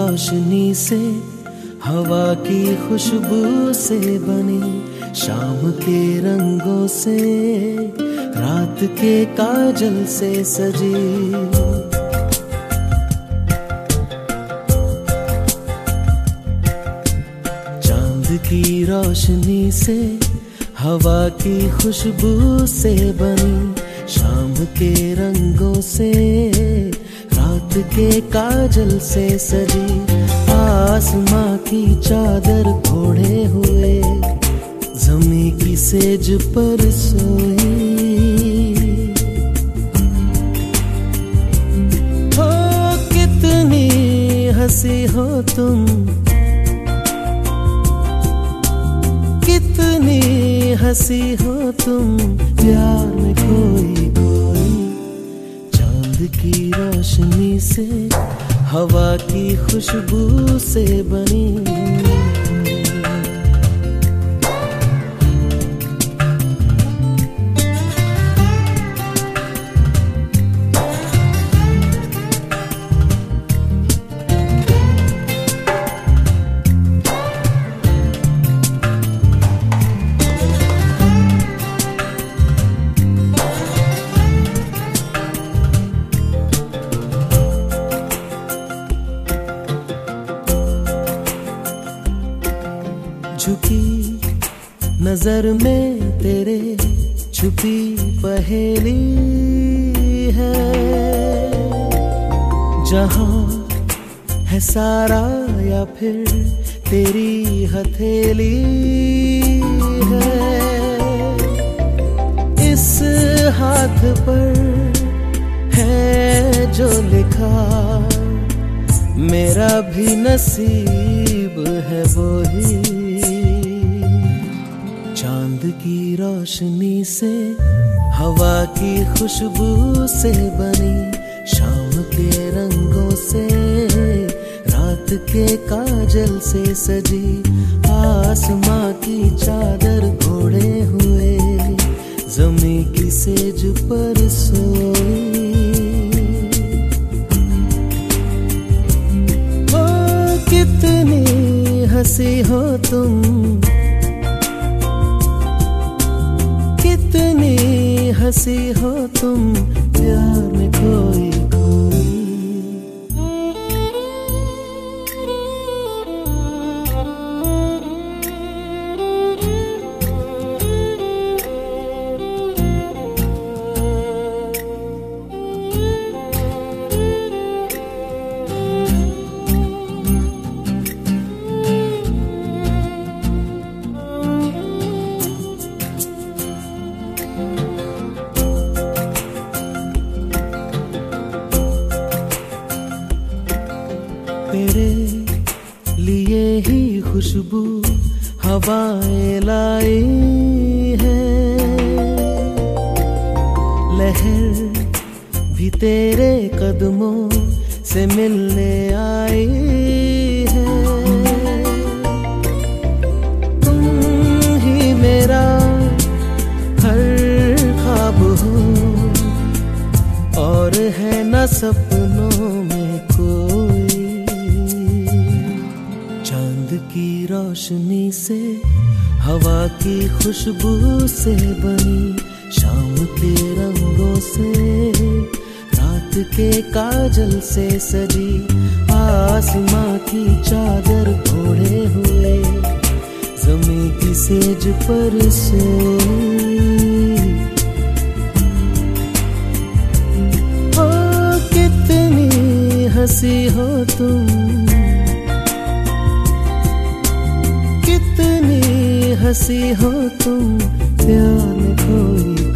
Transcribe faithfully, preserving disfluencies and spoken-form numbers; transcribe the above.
रोशनी से, हवा की खुशबू से बनी, शाम के रंगों से, रात के काजल से सजी। चांद की रोशनी से, हवा की खुशबू से बनी, शाम के रंगों से, रात के काजल से सजी। आसमां की चादर ओढ़े हुए, ज़मीं की सेज पर सोई। हो कितनी हंसी हो तुम, कितनी हंसी हो तुम, प्यार में कोई कोई। चांद की रोशनी से, हवा की खुशबू से बनी। झुकी नजर में तेरे छुपी पहेली है, जहां है सारा या फिर तेरी हथेली है। इस हाथ पर है जो लिखा, मेरा भी नसीब है वो ही। चांद की रोशनी से, हवा की खुशबू से बनी, शाम के रंगों से, रात के काजल से सजी। आसमां की चादर ओढ़े हुए, ज़मीं की सेज पर सोई। ओ कितनी हंसी हो तुम, कितनी हंसी हो तुम, प्यार में कोई कोई। तेरे लिए ही खुशबू हवाएं लाई है, लहर भी तेरे कदमों से मिलने आई है। तुम ही मेरा हर ख्वाब हो, और है न सपनों में कोई। चांद की रोशनी से, हवा की खुशबू से बनी, शाम के रंगों से, रात के काजल से सजी। आसमां की चादर ओढ़े हुए, ज़मीं की सेज पर सोई। ओ कितनी हंसी हो तुम, कितनी हंसी हो तुम, प्यार में कोई